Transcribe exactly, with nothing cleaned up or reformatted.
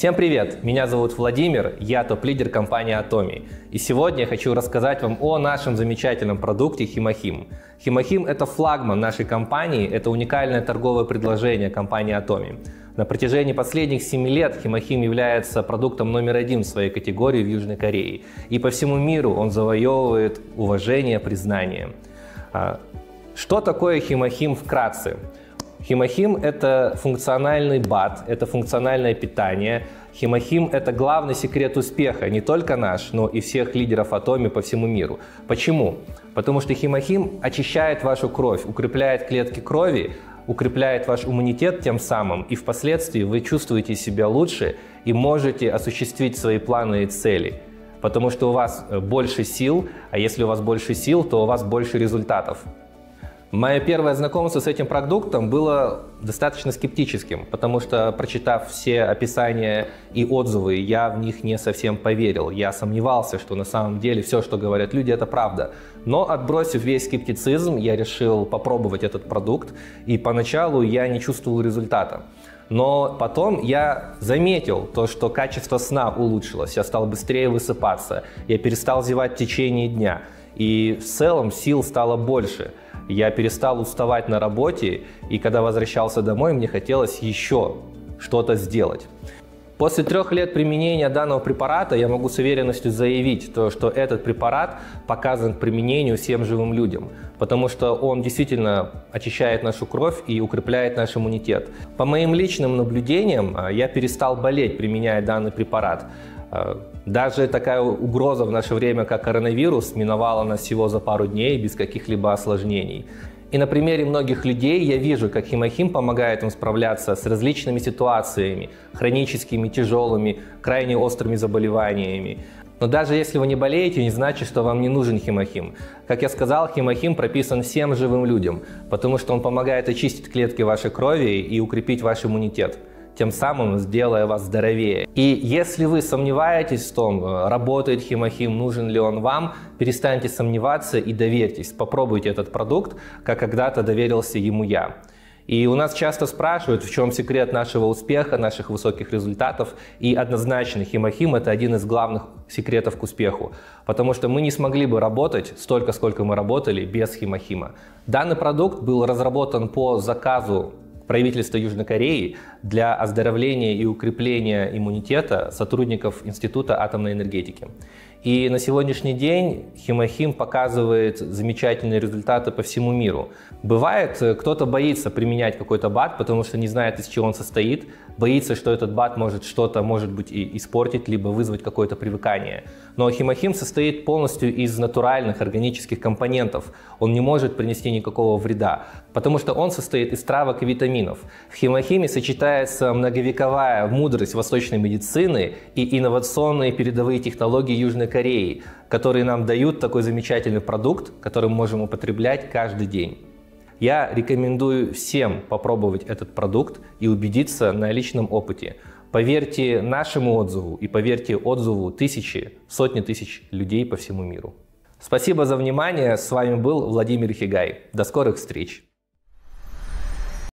Всем привет! Меня зовут Владимир, я топ-лидер компании Atomy. И сегодня я хочу рассказать вам о нашем замечательном продукте Химохим. Химохим – это флагман нашей компании, это уникальное торговое предложение компании Atomy. На протяжении последних семи лет Химохим является продуктом номер один в своей категории в Южной Корее. И по всему миру он завоевывает уважение, признание. Что такое Химохим вкратце? Химохим – это функциональный БАД, это функциональное питание. Химохим – это главный секрет успеха не только наш, но и всех лидеров Atomy по всему миру. Почему? Потому что Химохим очищает вашу кровь, укрепляет клетки крови, укрепляет ваш иммунитет тем самым, и впоследствии вы чувствуете себя лучше и можете осуществить свои планы и цели. Потому что у вас больше сил, а если у вас больше сил, то у вас больше результатов. Мое первое знакомство с этим продуктом было достаточно скептическим, потому что, прочитав все описания и отзывы, я в них не совсем поверил. Я сомневался, что на самом деле все, что говорят люди, это правда. Но, отбросив весь скептицизм, я решил попробовать этот продукт, и поначалу я не чувствовал результата. Но потом я заметил то, что качество сна улучшилось, я стал быстрее высыпаться, я перестал зевать в течение дня, и в целом сил стало больше. Я перестал уставать на работе, и когда возвращался домой, мне хотелось еще что-то сделать. После трех лет применения данного препарата я могу с уверенностью заявить, то, что этот препарат показан к применению всем живым людям, потому что он действительно очищает нашу кровь и укрепляет наш иммунитет. По моим личным наблюдениям, я перестал болеть, применяя данный препарат. Даже такая угроза в наше время, как коронавирус, миновала нас всего за пару дней без каких-либо осложнений. И на примере многих людей я вижу, как Химохим помогает им справляться с различными ситуациями, хроническими, тяжелыми, крайне острыми заболеваниями. Но даже если вы не болеете, не значит, что вам не нужен Химохим. Как я сказал, Химохим прописан всем живым людям, потому что он помогает очистить клетки вашей крови и укрепить ваш иммунитет, тем самым сделая вас здоровее. И если вы сомневаетесь в том, работает Химохим, нужен ли он вам, перестаньте сомневаться и доверьтесь. Попробуйте этот продукт, как когда-то доверился ему я. И у нас часто спрашивают, в чем секрет нашего успеха, наших высоких результатов. И однозначно Химохим – это один из главных секретов к успеху. Потому что мы не смогли бы работать столько, сколько мы работали без Химохима. Данный продукт был разработан по заказу правительства Южной Кореи для оздоровления и укрепления иммунитета сотрудников Института атомной энергетики. И на сегодняшний день Химохим показывает замечательные результаты по всему миру. Бывает, кто-то боится применять какой-то БАД, потому что не знает, из чего он состоит, боится, что этот БАД может что-то, может быть, и испортить, либо вызвать какое-то привыкание. Но Химохим состоит полностью из натуральных органических компонентов. Он не может принести никакого вреда, потому что он состоит из травок и витаминов. В Химохиме сочетается многовековая мудрость восточной медицины и инновационные передовые технологии Южной Кореи, которые нам дают такой замечательный продукт, который мы можем употреблять каждый день. Я рекомендую всем попробовать этот продукт и убедиться на личном опыте. Поверьте нашему отзыву и поверьте отзыву тысячи, сотни тысяч людей по всему миру. Спасибо за внимание. С вами был Владимир Хигай. До скорых встреч!